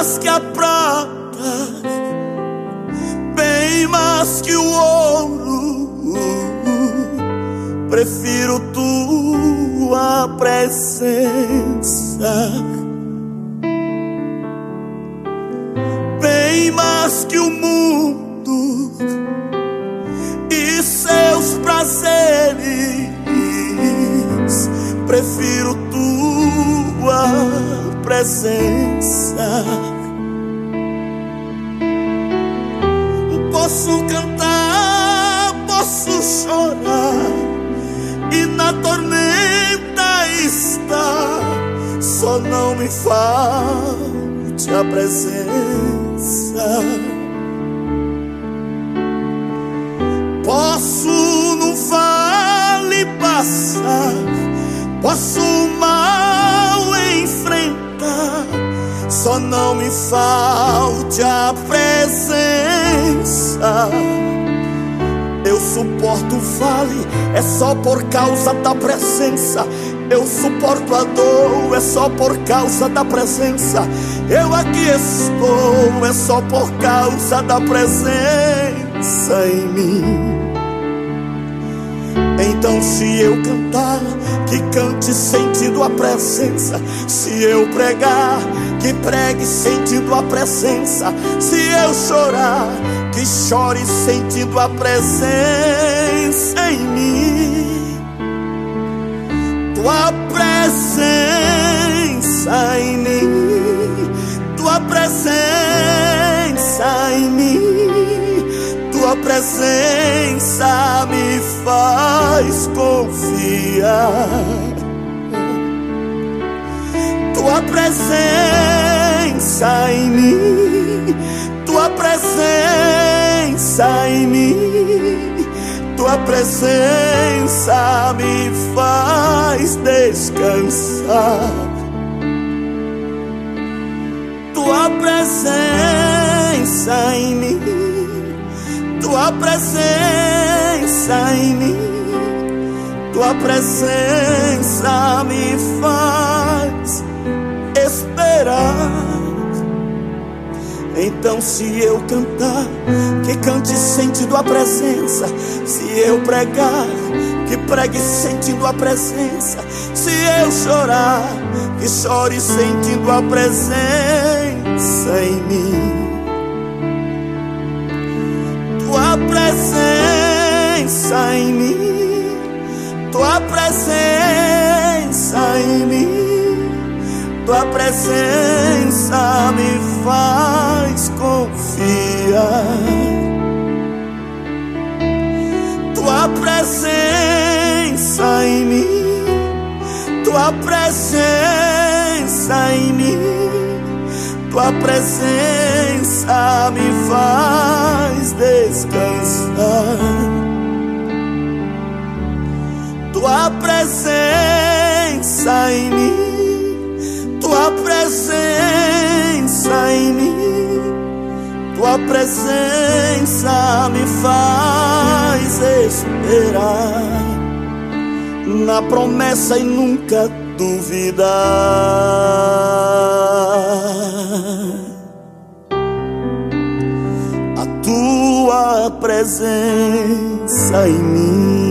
mais que a prata, bem mais que o ouro, prefiro tua presença. Bem mais que o mundo e seus prazeres, prefiro tua presença. Posso cantar, posso chorar, e na tormenta estar, só não me falte a presença. Posso no vale passar, posso o mal enfrentar, só não me falte a presença. Eu suporto o vale, é só por causa da presença. Eu suporto a dor, é só por causa da presença. Eu aqui estou, é só por causa da presença em mim. Então se eu cantar, que cante sentindo a presença. Se eu pregar, que pregue sentindo a presença. Se eu chorar, que chore sentindo a presença em mim. Tua presença em mim, tua presença em mim, tua presença me faz confiar. Tua presença em mim, tua presença em mim, tua presença me faz descansar. Tua presença em mim, tua presença em mim, tua presença me faz esperar. Então se eu cantar, que cante sentindo a presença. Se eu pregar, que pregue sentindo a presença. Se eu chorar, que chore sentindo a presença em mim. Tua presença em mim, tua presença em mim, tua presença me faz confiar. Tua presença em mim, tua presença em mim, tua presença me faz descansar. Tua presença em mim, tua presença em mim, tua presença me faz esperar na promessa e nunca duvidar. A tua presença em mim.